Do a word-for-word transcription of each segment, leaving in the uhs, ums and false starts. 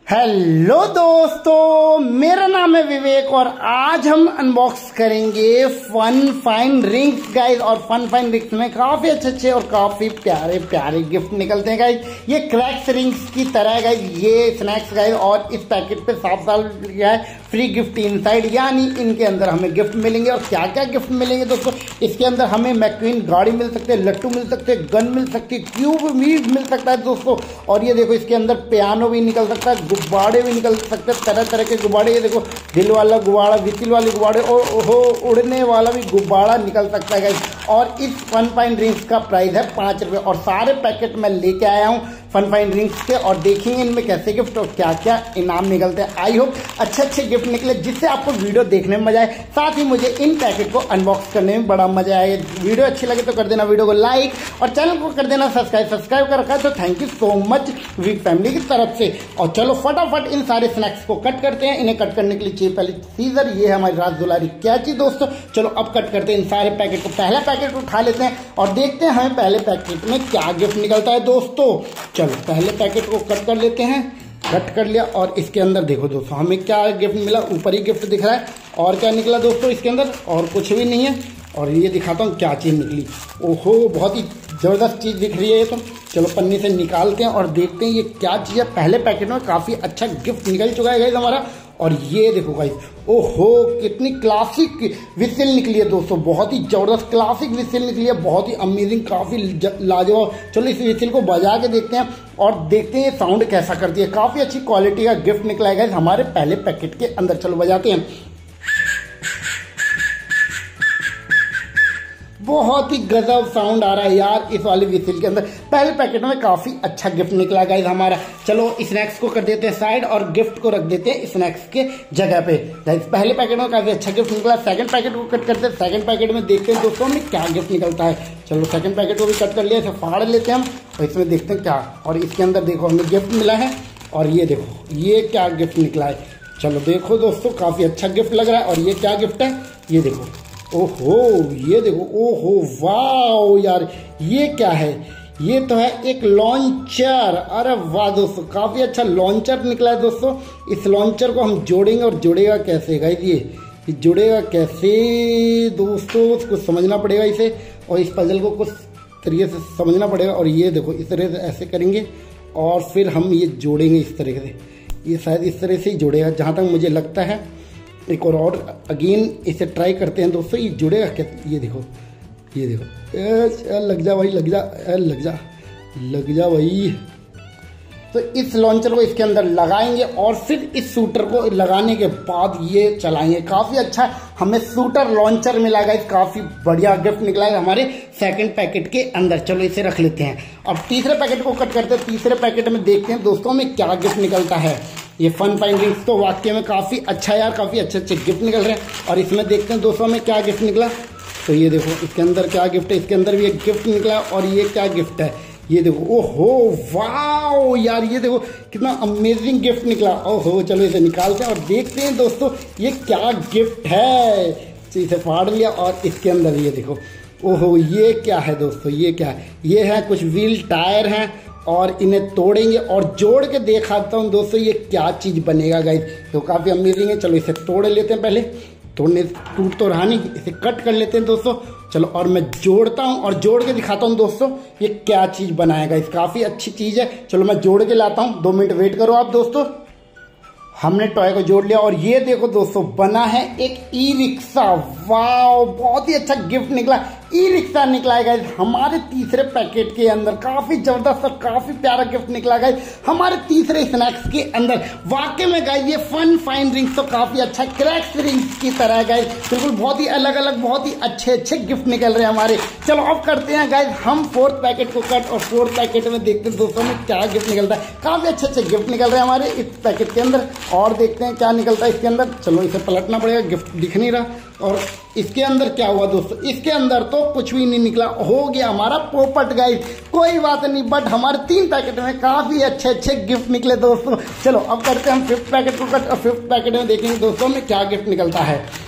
Hello दोस्तों, मेरा नाम है विवेक और आज हम अनबॉक्स करेंगे फन फाइन रिंग्स गाइज। और फन फाइन रिंग्स में काफी अच्छे अच्छे और काफी प्यारे प्यारे गिफ्ट निकलते हैं गाइज। ये क्रैक्स रिंग्स की तरह है गाइज, ये स्नैक्स गाइज। और इस पैकेट पे साफ साफ लिखा है फ्री गिफ्ट इनसाइड, यानी इनके अंदर हमें गिफ्ट मिलेंगे। और क्या क्या गिफ्ट मिलेंगे दोस्तों, इसके अंदर हमें मैक्वीन गाड़ी मिल सकते हैं, लट्टू मिल सकते हैं, गन मिल सकती है, क्यूब भी मिल सकता है दोस्तों। और ये देखो इसके अंदर पियानो भी निकल सकता है, गुब्बारे भी निकल सकते हैं, तरह तरह के गुब्बारे। ये देखो दिल वाला गुब्बारा, विसिल वाले गुब्बारे और हो उड़ने वाला भी गुब्बारा निकल सकता है गाइस। और इस फन फाइन रिंग्स का प्राइस है पाँच रुपये। और सारे पैकेट मैं लेके आया हूँ फन फाइन रिंग्स के और देखेंगे इनमें कैसे गिफ्ट और क्या क्या इनाम निकलते हैं। आई होप अच्छे अच्छे गिफ्ट निकले जिससे आपको वीडियो देखने में मजा आए, साथ ही मुझे इन पैकेट को अनबॉक्स करने में बड़ा मजा आए। वीडियो अच्छी लगे तो कर देना वीडियो को लाइक और चैनल को कर देना सब्सक्राइब। सब्सक्राइब कर रखा है तो थैंक यू सो मच वीक फैमिली की तरफ से। और चलो फटाफट इन सारे स्नैक्स को कट करते हैं। इन्हें कट करने के लिए चाहिए पहले सीजर, ये है हमारी राज दुलारी कैंची दोस्तों। चलो अब कट करते हैं इन सारे पैकेट को। पहला पैकेट उठा लेते हैं और देखते हैं हमें पहले पैकेट में क्या गिफ्ट निकलता है दोस्तों। चलो पहले पैकेट को कट कर लेते हैं। कट कर लिया और इसके अंदर देखो दोस्तों हमें क्या गिफ्ट मिला। ऊपर ही गिफ्ट दिख रहा है और क्या निकला दोस्तों इसके अंदर, और कुछ भी नहीं है। और ये दिखाता हूँ क्या चीज निकली। ओहो, बहुत ही जबरदस्त चीज दिख रही है ये तो। चलो पन्नी से निकालते हैं और देखते हैं ये क्या चीज है। पहले पैकेट में काफी अच्छा गिफ्ट निकल चुका है गाइस हमारा। और ये देखो गाइस, ओहो कितनी क्लासिक विसिल निकली है दोस्तों, बहुत ही जबरदस्त क्लासिक विसिल निकली है, बहुत ही अमेजिंग, काफी लाजवाब। चलो इस विसिल को बजा के देखते हैं और देखते हैं साउंड कैसा करती है। काफी अच्छी क्वालिटी का गिफ्ट निकला है गाइस हमारे पहले पैकेट के अंदर। चलो बजाते हैं। बहुत ही गजब साउंड आ रहा है यार इस वाले विसिल के अंदर। पहले पैकेट में काफी अच्छा गिफ्ट निकला गाइस हमारा। चलो स्नैक्स को कर देते हैं साइड और गिफ्ट को रख देते हैं स्नैक्स के जगह पे गाइस। पहले पैकेट में काफी अच्छा गिफ्ट निकला। सेकंड पैकेट को कट करते हैं। सेकंड पैकेट में देखते हैं दोस्तों हमें क्या गिफ्ट निकलता है। चलो सेकंड पैकेट को भी कट कर लिया, इसे फाड़ लेते हैं हम और इसमें देखते हैं क्या। और इसके अंदर देखो हमें गिफ्ट मिला है और ये देखो ये क्या गिफ्ट निकला है। चलो देखो दोस्तों काफी अच्छा गिफ्ट लग रहा है। और ये क्या गिफ्ट है ये देखो, ओहो ये देखो, ओहो वाओ यार ये क्या है। ये तो है एक लॉन्चर। अरे वाह दोस्तों, काफी अच्छा लॉन्चर निकला है दोस्तों। इस लॉन्चर को हम जोड़ेंगे और जुड़ेगा कैसे गाइस, ये जुड़ेगा कैसे दोस्तों कुछ समझना पड़ेगा इसे। और इस पजल को कुछ तरीके से समझना पड़ेगा। और ये देखो इस तरह से ऐसे करेंगे और फिर हम ये जोड़ेंगे इस तरीके से। ये शायद इस तरह से ही जुड़ेगा जहाँ तक मुझे लगता है। एक और, और अगेन इसे ट्राई करते हैं दोस्तों, ये जुड़ेगा कैसे। ये देखो ये देखो, ए, लग जा भाई, लग जा, ए, लग जा लग जा भाई। तो इस लॉन्चर को इसके अंदर लगाएंगे और फिर इस शूटर को लगाने के बाद ये चलाएंगे। काफी अच्छा हमें शूटर लॉन्चर मिला गाइस, काफी बढ़िया गिफ्ट निकला है हमारे सेकंड पैकेट के अंदर। चलो इसे रख लेते हैं। अब तीसरे पैकेट को कट करते हैं। तीसरे पैकेट में देखते हैं दोस्तों में क्या गिफ्ट निकलता है। ये फन फाइन रिंग्स तो वाकई में काफी अच्छा यार, काफी अच्छे अच्छे गिफ्ट निकल रहे हैं। और इसमें देखते हैं दोस्तों में क्या गिफ्ट निकला। तो ये देखो इसके अंदर क्या गिफ्ट है। इसके अंदर भी एक गिफ्ट निकला। और ये क्या गिफ्ट है ये देखो, ओहो वाओ यार ये देखो कितना अमेजिंग गिफ्ट निकला। ओहो चलो इसे निकालते हैं और देखते हैं दोस्तों ये क्या गिफ्ट है। तो इसे फाड़ लिया और इसके अंदर ये देखो, ओहो ये क्या है दोस्तों, ये क्या है। ये है कुछ व्हील टायर हैं और इन्हें तोड़ेंगे और जोड़ के दिखाता हूँ दोस्तों ये क्या चीज बनेगा गाइस। तो काफी अमेजिंग है। चलो इसे तोड़ लेते हैं। पहले तोड़ने टूट तो रहा नहीं, इसे कट कर लेते हैं दोस्तों। चलो और मैं जोड़ता हूँ और जोड़ के दिखाता हूँ दोस्तों ये क्या चीज बनाएगा। इस काफी अच्छी चीज है। चलो मैं जोड़ के लाता हूँ, दो मिनट वेट करो आप दोस्तों। हमने टॉय को जोड़ लिया और ये देखो दोस्तों बना है एक ई रिक्शा। वाओ बहुत ही अच्छा गिफ्ट निकला, ई रिक्शा निकला है गाइस हमारे तीसरे पैकेट के अंदर। काफी जबरदस्त और काफी प्यारा गिफ्ट निकला गाइस हमारे तीसरे स्नैक्स के अंदर। वाकई में गाइस ये फन फाइन रिंग्स तो काफी अच्छा क्रैक्स रिंग्स की तरह है गाइस, बिल्कुल बहुत ही अलग अलग बहुत ही अच्छे अच्छे गिफ्ट निकल रहे हैं हमारे। चलो अब करते हैं गाइस हम फोर्थ पैकेट को कट और फोर्थ पैकेट में देखते हैं दोस्तों में क्या गिफ्ट निकलता है। काफी अच्छे अच्छे गिफ्ट निकल रहे हैं हमारे इस पैकेट के अंदर। और देखते हैं क्या निकलता है इसके अंदर। चलो इसे पलटना पड़ेगा, गिफ्ट दिख नहीं रहा। और इसके अंदर क्या हुआ दोस्तों, इसके अंदर तो कुछ भी नहीं निकला। हो गया हमारा पोपट गाइस, कोई बात नहीं, बट हमारे तीन पैकेट में काफी अच्छे अच्छे गिफ्ट निकले दोस्तों। चलो अब करते हैं हम फिफ्थ पैकेट को कट और फिफ्थ पैकेट में देखेंगे दोस्तों में क्या गिफ्ट निकलता है।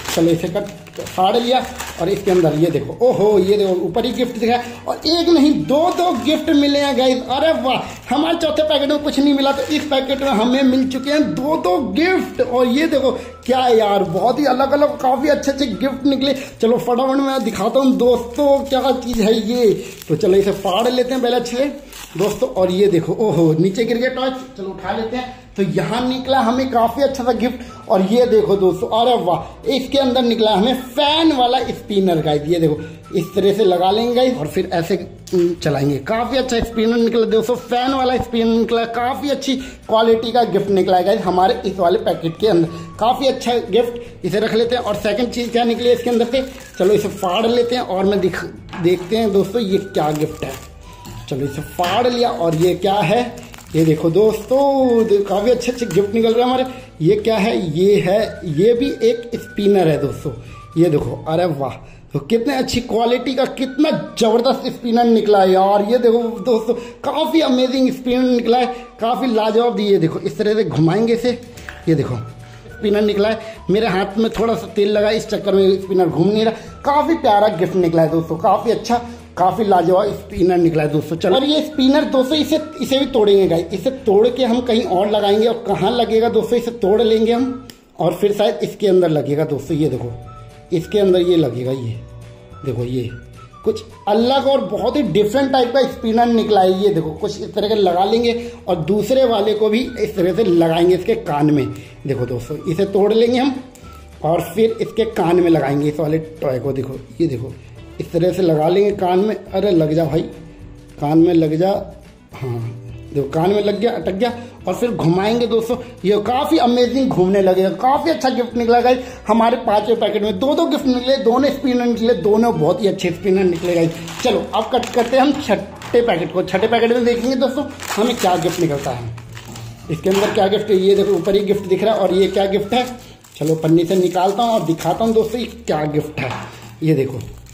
चलो इसे कट फाड़ लिया और इसके अंदर ये देखो, ओहो ये देखो ऊपर ही गिफ्ट दिखा है और एक नहीं दो दो गिफ्ट मिले हैं गाइस। अरे वाह, हमारे चौथे पैकेट में कुछ नहीं मिला तो इस पैकेट में हमें मिल चुके हैं दो दो गिफ्ट। और ये देखो क्या यार, बहुत ही अलग अलग काफी अच्छे अच्छे गिफ्ट निकले। चलो फटाफट मैं दिखाता हूँ दोस्तों क्या चीज है ये। तो चलो इसे फाड़ लेते हैं पहले अच्छे से दोस्तों। और ये देखो, ओहो नीचे गिर गया टॉर्च, चलो उठा लेते हैं। तो यहाँ निकला हमें काफी अच्छा सा गिफ्ट। और ये देखो दोस्तों, अरे वाह, इसके अंदर निकला हमें फैन वाला स्पिनर गाइस। ये देखो इस तरह से लगा लेंगे गाइस और फिर ऐसे चलाएंगे। काफी अच्छा स्पिनर निकला दोस्तों, फैन वाला स्पिनर निकला, काफी अच्छी क्वालिटी का गिफ्ट निकला है गाइस हमारे इस वाले पैकेट के अंदर। काफी अच्छा गिफ्ट, इसे रख लेते हैं। और सेकंड चीज क्या निकली है इसके अंदर से, चलो इसे फाड़ लेते हैं और मैं दिख देखते हैं दोस्तों ये क्या गिफ्ट है। चलो इसे फाड़ लिया और ये क्या है, ये देखो दोस्तों काफी अच्छे अच्छे गिफ्ट निकल रहे हैं हमारे। ये क्या है, ये है, ये भी एक स्पिनर है दोस्तों। ये देखो, अरे वाह, तो कितने अच्छी क्वालिटी का कितना जबरदस्त स्पिनर निकला है यार। ये देखो दोस्तों काफी अमेजिंग स्पिनर निकला है, काफी लाजवाब। ये देखो इस तरह से घुमाएंगे इसे, ये देखो स्पिनर निकला है। मेरे हाथ में थोड़ा सा तेल लगा इस चक्कर में स्पिनर घूम नहीं रहा। काफी प्यारा गिफ्ट निकला है दोस्तों, काफी अच्छा, काफी लाजवाब स्पिनर निकला है दोस्तों। चलो और ये स्पिनर दोस्तों इसे इसे भी तोड़ेंगे गाइस। इसे तोड़ के हम कहीं और लगाएंगे और कहाँ लगेगा दोस्तों, इसे तोड़ लेंगे हम और फिर शायद इसके अंदर लगेगा दोस्तों। ये देखो इसके अंदर ये लगेगा, ये देखो ये कुछ अलग और बहुत ही डिफरेंट टाइप का स्पिनर निकला है। ये देखो कुछ इस तरह के लगा लेंगे और दूसरे वाले को भी इस तरह से लगाएंगे इसके कान में। देखो दोस्तों इसे तोड़ लेंगे हम और फिर इसके कान में लगाएंगे इस वाले टॉय को। देखो ये देखो इस तरह से लगा लेंगे कान में। अरे लग जा भाई, कान में लग जा। हाँ देखो कान में लग गया, अटक गया। और फिर घुमाएंगे दोस्तों, ये काफी अमेजिंग घूमने लगेगा। काफी अच्छा गिफ्ट निकला गाइस हमारे पांचवें पैकेट में। दो दो गिफ्ट निकले, दोनों स्पिनर निकले, दोनों बहुत ही अच्छे स्पिनर निकले गाइस। चलो अब कट करते हैं हम छठे पैकेट को। छठे पैकेट में देखेंगे दोस्तों हमें क्या गिफ्ट निकलता है। इसके अंदर क्या गिफ्ट है, ये देखो ऊपर ही गिफ्ट दिख रहा है। और ये क्या गिफ्ट है, चलो पन्नी से निकालता हूँ और दिखाता हूँ दोस्तों ये क्या गिफ्ट है। ये देखो,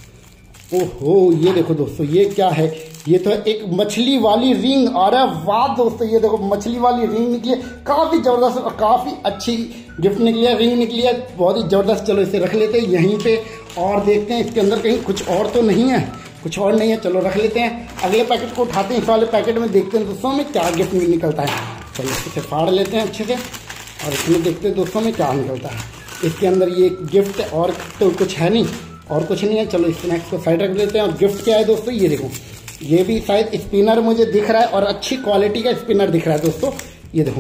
ओहो ये देखो दोस्तों ये क्या है, ये तो एक मछली वाली रिंग। अरे वाह दोस्तों, ये देखो मछली वाली रिंग निकली है, काफी जबरदस्त और काफी अच्छी गिफ्ट निकली है, रिंग निकली है, बहुत ही जबरदस्त। चलो इसे रख लेते हैं यहीं पे और देखते हैं इसके अंदर कहीं कुछ और तो नहीं है। कुछ और नहीं है, चलो रख लेते हैं। अगले पैकेट को उठाते हैं, इस वाले पैकेट में देखते हैं दोस्तों में क्या गिफ्ट निकलता है। चलो इसे फाड़ लेते हैं अच्छे से और इसमें देखते हैं दोस्तों में क्या निकलता है। इसके अंदर ये गिफ्ट और तो कुछ है नहीं, और कुछ नहीं है। चलो स्नैक्स को साइड रख देते हैं। और गिफ्ट क्या है दोस्तों, ये देखो ये भी शायद स्पिनर मुझे दिख रहा है और अच्छी क्वालिटी का स्पिनर दिख रहा है दोस्तों। ये देखो,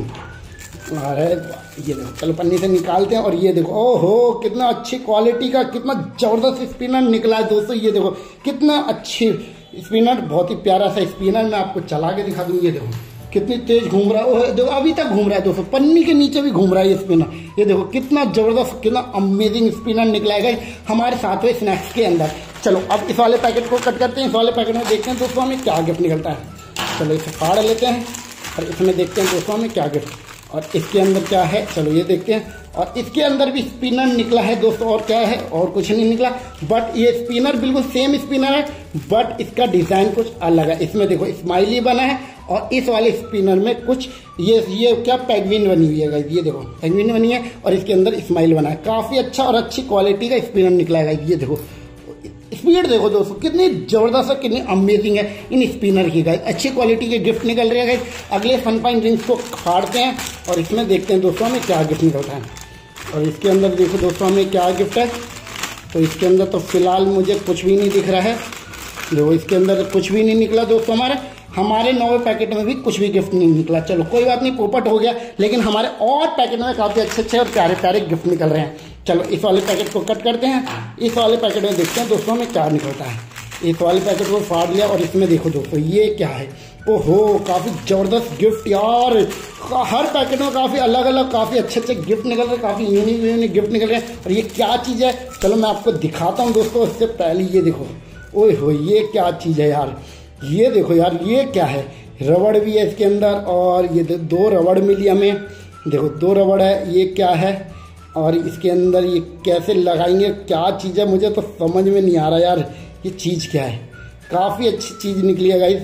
अरे ये देखो, चलो पन्नी से निकालते हैं। और ये देखो, ओहो कितना अच्छी क्वालिटी का, कितना जबरदस्त स्पिनर निकला है दोस्तों। ये देखो कितना अच्छी स्पिनर, बहुत ही प्यारा सा स्पिनर। मैं आपको चला के दिखा दूँ। ये देखो कितनी तेज घूम रहा है, देखो अभी तक घूम रहा है दोस्तों, पन्नी के नीचे भी घूम रहा है ये स्पिनर। ये देखो कितना जबरदस्त, कितना अमेजिंग स्पिनर निकला है हमारे सातवें स्नैक्स के अंदर। चलो अब इस वाले पैकेट को कट करते हैं। इस वाले पैकेट में देखते हैं दोस्तों हमें क्या गिफ्ट निकलता है। चलो इसे फाड़ लेते हैं और इसमें देखते हैं दोस्तों हमें क्या गिफ्ट, और इसके अंदर क्या है, चलो ये देखते हैं। और इसके अंदर भी स्पिनर निकला है दोस्तों, और क्या है, और कुछ नहीं निकला। बट ये स्पिनर बिल्कुल सेम स्पिनर है, बट इसका डिजाइन कुछ अलग है। इसमें देखो स्माइली बना है और इस वाले स्पिनर में कुछ ये ये क्या पेंगुइन बनी हुई है गाइस। ये देखो पेंगुइन बनी है और इसके अंदर स्माइल बना है। काफी अच्छा और अच्छी क्वालिटी का स्पिनर निकला है गाइस। ये देखो स्पीड देखो दोस्तों कितनी जबरदस्त और कितनी अमेजिंग है इन स्पिनर की गाइस। अच्छी क्वालिटी के गिफ्ट निकल रहे हैं गाइस। अगले फन पाइन रिंग्स को फाड़ते हैं और इसमें देखते हैं दोस्तों हमें क्या गिफ्ट निकलता है। और इसके अंदर देखो दोस्तों हमें क्या गिफ्ट है। तो इसके अंदर तो फिलहाल मुझे कुछ भी नहीं दिख रहा है। देखो इसके अंदर कुछ भी नहीं निकला दोस्तों। हमारे हमारे नौवे पैकेट में भी कुछ भी गिफ्ट नहीं निकला। चलो कोई बात नहीं, पोपट हो गया, लेकिन हमारे और पैकेट में काफी अच्छे अच्छे और प्यारे प्यारे गिफ्ट निकल रहे हैं। चलो इस वाले पैकेट को कट करते हैं। इस वाले पैकेट में देखते हैं दोस्तों में क्या निकलता है। इस वाले पैकेट को फाड़ लिया और इसमें देखो दोस्तों ये क्या है। ओहो काफी जबरदस्त गिफ्ट यार, हर पैकेट में काफी अलग अलग काफी अच्छे अच्छे गिफ्ट निकल रहे हैं, काफी यूनिक यूनिक गिफ्ट निकल रहे हैं। और ये क्या चीज है, चलो मैं आपको दिखाता हूँ दोस्तों। इससे पहले ये देखो, ओए हो ये क्या चीज है यार। ये देखो यार ये क्या है, रबड़ भी है इसके अंदर और ये दो रबड़ मिली हमें। देखो दो रबड़ है, ये क्या है और इसके अंदर ये कैसे लगाएंगे, क्या चीज़ है मुझे तो समझ में नहीं आ रहा यार ये चीज़ क्या है। काफ़ी अच्छी चीज़ निकली है गाइस,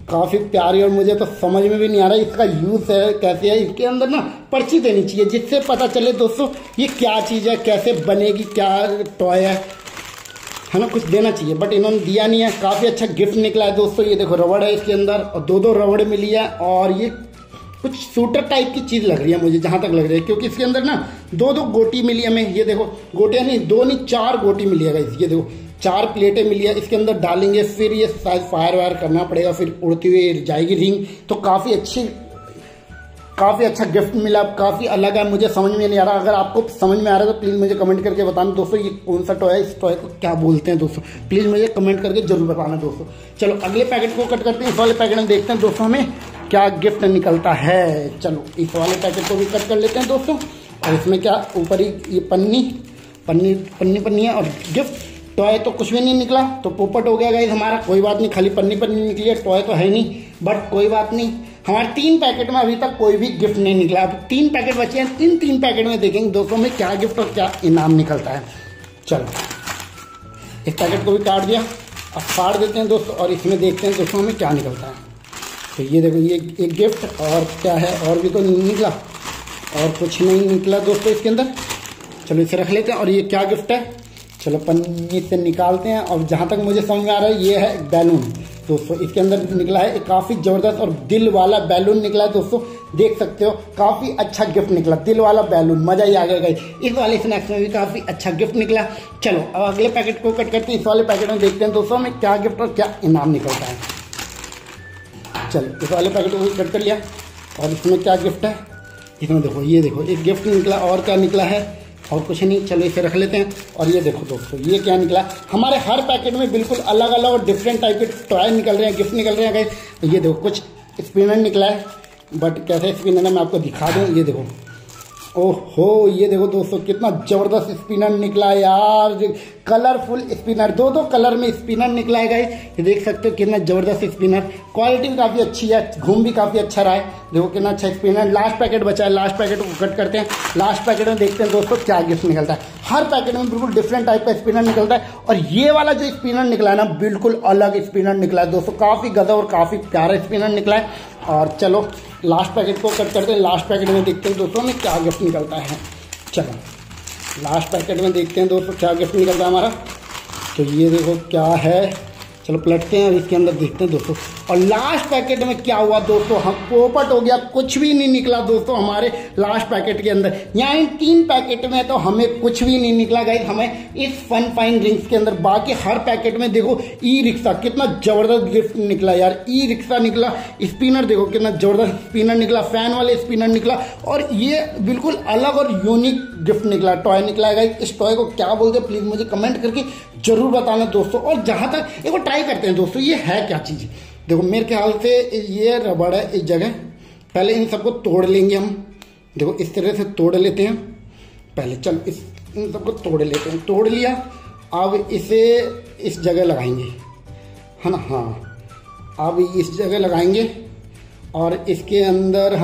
काफी प्यारी, और मुझे तो समझ में भी नहीं आ रहा इसका यूज है कैसे है। इसके अंदर ना पर्ची देनी चाहिए जिससे पता चले दोस्तों ये क्या चीज है, कैसे बनेगी, क्या टॉय है है ना, कुछ देना चाहिए, बट इन्होंने दिया नहीं है। काफी अच्छा गिफ्ट निकला है दोस्तों। ये देखो रबड़ है इसके अंदर, और दो दो रबड़ मिली है, और ये कुछ शूटर टाइप की चीज लग रही है मुझे, जहां तक लग रही है, क्योंकि इसके अंदर ना दो दो गोटी मिली है हमें। ये देखो गोटियां नहीं, दो नहीं चार गोटी मिली है गाइस। ये देखो चार प्लेटें मिली है, इसके अंदर डालेंगे, फिर ये शायद फायर वायर करना पड़ेगा, फिर उड़ती हुई जाएगी रिंग। तो काफी अच्छी काफी अच्छा गिफ्ट मिला, काफी अलग है, मुझे समझ में नहीं आ रहा। अगर आपको समझ में आ रहा है तो प्लीज मुझे कमेंट करके बताना दोस्तों ये कौन सा टॉय है, इस टॉय को क्या बोलते हैं दोस्तों, प्लीज मुझे कमेंट करके जरूर बताना दोस्तों। चलो अगले पैकेट को कट करते हैं। इस वाले पैकेट में देखते हैं दोस्तों हमें क्या गिफ्ट निकलता है। चलो इस वाले पैकेट को भी कट कर लेते हैं दोस्तों। और इसमें क्या ऊपर ही ये पन्नी पन्नी पन्नी पन्नी है, और गिफ्ट टॉय तो कुछ भी नहीं निकला, तो पोपट हो गया गाइस हमारा। कोई बात नहीं, खाली पन्नी पन्नी निकली है, टॉय तो है नहीं, बट कोई बात नहीं। हमारे तीन पैकेट में अभी तक कोई भी गिफ्ट नहीं निकला। अब तीन पैकेट बचे हैं, तीन तीन पैकेट में देखेंगे दोस्तों में क्या गिफ्ट और क्या इनाम निकलता है। चलो इस पैकेट को भी काट दिया, अब फाड़ देते हैं दोस्तों, और इसमें देखते हैं दोस्तों हमें क्या निकलता है। तो ये देखो ये एक गिफ्ट, और क्या है, और भी तो नहीं निकला, और कुछ नहीं निकला दोस्तों इसके अंदर। चलो इसे रख लेते हैं। और ये क्या गिफ्ट है, चलो पन्नी से निकालते हैं। और जहां तक मुझे समझ में आ रहा है ये है बैलून दोस्तों। इसके अंदर निकला है एक काफी जबरदस्त और दिल वाला बैलून निकला है दोस्तों, देख सकते हो। काफी अच्छा गिफ्ट निकला, दिल वाला बैलून, मजा ही आ गया गाइस। इस वाले स्नैक्स में भी काफी अच्छा गिफ्ट निकला। चलो अब अगले पैकेट को कट करते हैं। इस वाले पैकेट में देखते हैं दोस्तों में क्या गिफ्ट और क्या इनाम निकलता है। चलो इस वाले पैकेट को भी कट कर लिया, और इसमें क्या गिफ्ट है, इसमें देखो ये देखो एक गिफ्ट निकला, और क्या निकला है, और कुछ नहीं। चलो इसे रख लेते हैं। और ये देखो दोस्तों ये क्या निकला, हमारे हर पैकेट में बिल्कुल अलग अलग और डिफरेंट टाइप के टॉय निकल रहे हैं, गिफ्ट निकल रहे हैं गाइस। तो ये देखो कुछ स्पिनर निकला है, बट कैसे स्पिनर है मैं आपको दिखा दूं। ये देखो, ओहो ये देखो दोस्तों कितना जबरदस्त स्पिनर निकला है यार, कलरफुल स्पिनर, दो दो कलर में स्पिनर निकला है गाइस। ये देख सकते हो कितना जबरदस्त स्पिनर, क्वालिटी भी काफी अच्छी है, घूम भी काफी अच्छा रहा है। देखो कितना अच्छा स्पिनर। लास्ट पैकेट बचा है, लास्ट पैकेट को कट करते हैं। लास्ट पैकेट में देखते हैं दोस्तों क्या गिफ्ट निकलता है। हर पैकेट में बिल्कुल डिफरेंट टाइप का स्पिनर निकलता है, और ये वाला जो स्पिनर निकला है ना बिल्कुल अलग स्पिनर निकला है दोस्तों, काफी गजब और काफी प्यारा स्पिनर निकला है। और चलो लास्ट पैकेट को कट करते हैं। लास्ट पैकेट में देखते हैं दोस्तों में क्या गिफ्ट निकलता है। चलो लास्ट पैकेट में देखते हैं दोस्तों क्या गिफ्ट निकलता है हमारा। तो ये देखो क्या है, चलो पलटते हैं और इसके अंदर देखते हैं दोस्तों। और लास्ट पैकेट में क्या हुआ दोस्तों, हम पोपट हो गया, कुछ भी नहीं निकला दोस्तों हमारे लास्ट पैकेट के अंदर। यहाँ इन तीन पैकेट में तो हमें कुछ भी नहीं निकला गाइस, हमें इस फन फाइन रिंग्स के अंदर। बाकी हर पैकेट में देखो ई रिक्शा, कितना जबरदस्त गिफ्ट निकला यार, ई रिक्शा निकला, स्पिनर देखो कितना जबरदस्त स्पिनर निकला, फैन वाले स्पिनर निकला, और ये बिल्कुल अलग और यूनिक गिफ्ट निकला, टॉय निकला है गाइस। इस टॉय को क्या बोलते हैं प्लीज मुझे कमेंट करके जरूर बताना दोस्तों। और जहां तक एक ट्राई करते हैं दोस्तों ये है क्या चीज। देखो मेरे ख्याल से ये रबड़ है इस जगह, पहले इन सबको तोड़ लेंगे हम। देखो इस तरह से तोड़ लेते हैं पहले, चल इस इन सबको तोड़ लेते हैं। तोड़ लिया, अब इसे इस जगह लगाएंगे, है ना, हाँ अब इस जगह लगाएंगे, और इसके अंदर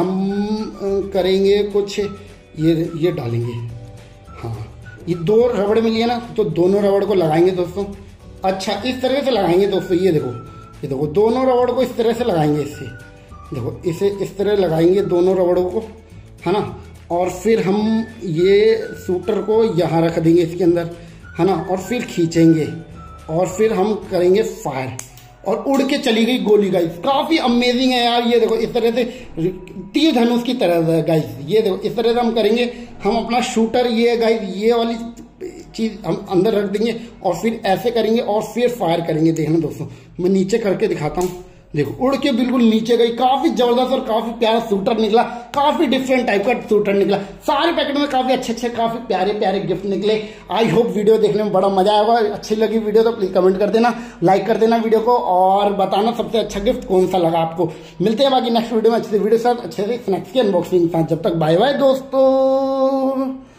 हम करेंगे कुछ ये ये डालेंगे। हाँ ये दो रबड़ मिली है ना, तो दोनों रबड़ को लगाएंगे दोस्तों। अच्छा इस तरह से लगाएंगे दोस्तों, ये देखो ये देखो दोनों रबड़ को इस तरह से लगाएंगे। इससे देखो इसे इस तरह लगाएंगे दोनों रबड़ों को, है ना, और फिर हम ये शूटर को यहाँ रख देंगे इसके अंदर, है ना, और फिर खींचेंगे, और फिर हम करेंगे फायर, और उड़ के चली गई गोली गाइस। काफी अमेजिंग है यार, ये देखो इस तरह से तीर धनुष की तरह गाइस। ये देखो इस तरह से हम करेंगे, हम अपना शूटर ये गाइस ये वाली चीज हम अंदर रख देंगे, और फिर ऐसे करेंगे, और फिर फायर करेंगे। देखना दोस्तों मैं नीचे करके दिखाता हूँ, देखो उड़ के बिल्कुल नीचे गई। काफी जबरदस्त और काफी प्यारा शूटर निकला, काफी डिफरेंट टाइप का शूटर निकला। सारे पैकेट में काफी अच्छे अच्छे काफी प्यारे प्यारे गिफ्ट निकले। आई होप वीडियो देखने में बड़ा मजा आएगा। अच्छी लगी वीडियो तो प्लीज कमेंट कर देना, लाइक कर देना वीडियो को, और बताना सबसे अच्छा गिफ्ट कौन सा लगा आपको। मिलते हैं बाकी नेक्स्ट वीडियो में अच्छे से वीडियो साथ अच्छे से स्नैक्स की अनबॉक्सिंग के साथ। जब तक बाय बाय दोस्तों।